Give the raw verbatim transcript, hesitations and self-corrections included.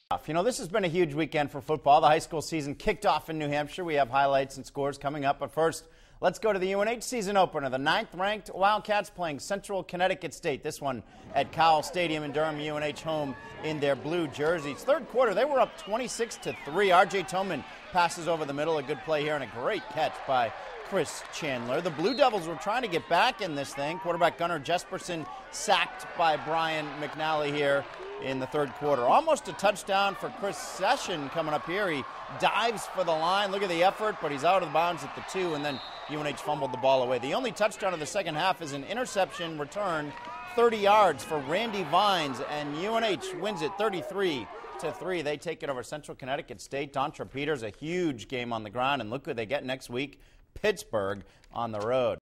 You know, this has been a huge weekend for football. The high school season kicked off in New Hampshire. We have highlights and scores coming up. But first, let's go to the U N H season opener. The ninth-ranked Wildcats playing Central Connecticut State. This one at Cowell Stadium in Durham. U N H home in their blue jerseys. Third quarter, they were up twenty-six to three. R J Toman passes over the middle. A good play here and a great catch by Chris Chandler. The Blue Devils were trying to get back in this thing. Quarterback Gunnar Jesperson sacked by Brian McNally here in the third quarter. Almost a touchdown for Chris Session coming up here. He dives for the line. Look at the effort, but he's out of the bounds at the two, and then U N H fumbled the ball away. The only touchdown of the second half is an interception return, thirty yards for Randy Vines, and U N H wins it thirty-three to three. They take it over Central Connecticut State. Dontra Peters, a huge game on the ground, and look who they get next week, Pittsburgh on the road.